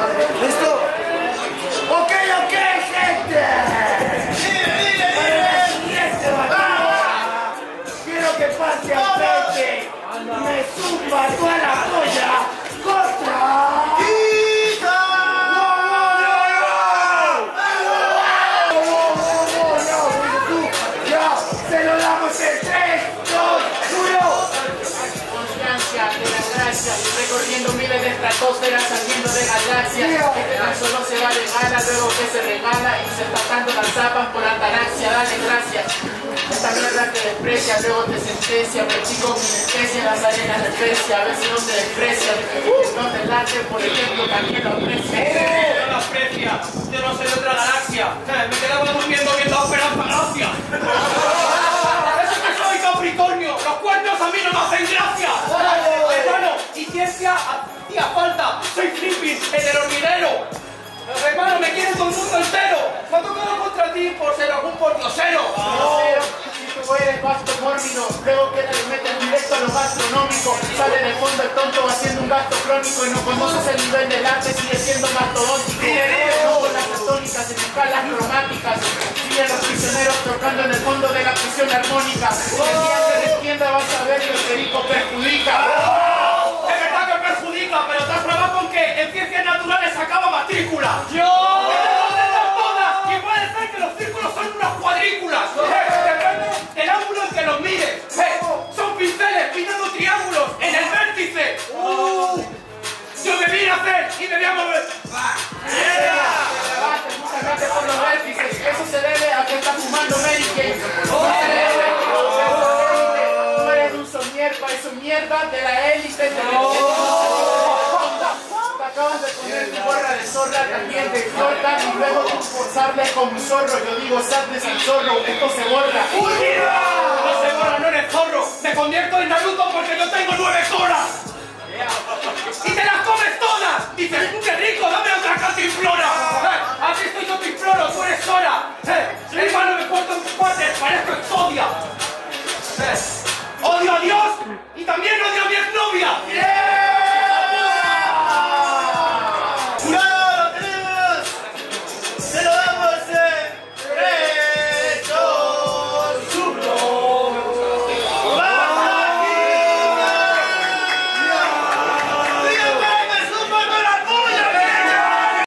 ¿Listo? Ok, gente. Para la siguiente batalla, quiero que pase al frente. Me zumba toda la polla contra... ¡Se lo damos en 3, 2, 1! Constancia de la gracia, recorriendo miles de estratosferas, saliendo de galaxias. Este tan solo se va de gana, luego que se regala y se está dando las zapas por ataraxia. Dale gracias. Esta mierda te desprecia, luego te sentencia. Practico mi especie en las arenas de Grecia. A ver si no te desprecian. No te late, por ejemplo, también lo aprecia. No lo aprecia, yo no soy de otra galaxia. Me quedaba durmiendo viendo ópera en Palacia. Eso que soy Capricornio, los cuernos a mí no me hacen gracia. Hermano, y ciencia hacía falta. Soy Flipping, el del hormiguero. Hermano, me quiere todo el mundo entero. Me ha tocado contra ti por ser algún pordiosero. Si tú eres vasto mórbido, luego que te metes directo a lo gastronómico. Sale de fondo el tonto haciendo un gasto crónico y no conoces el nivel del arte, sigue siendo mastodóntico. No con las tónicas en escalas cromáticas. Siguen los prisioneros tocando en el fondo de la prisión armónica. El día que despienda vas a ver que el perico perjudica. Es verdad que perjudica, pero te has probado con que en ciencias naturales acaba matrícula. Y puede ser que los círculos son unas cuadrículas. Depende del ángulo en que los mires. Son pinceles pintando triángulos en el vértice. Yo me vine a hacer y me voy a mover. Muchas gracias por los vértices. Eso se debe a que estás fumando Mary Kay. Tú eres un mierda de la élite de te acabas de poner tu gorra de zorra también de Jordan y luego tú forzarle como un zorro. Yo digo sadness al zorro, esto se borra. No se borra, no eres zorro. Me convierto en Naruto porque yo tengo 9 colas. Y te las comes todas. Dices, qué rico, dame otra cantimplora. Aquí estoy yo te imploro, tú eres Sora. Hermano, me corto en cuates, parezco Exodia.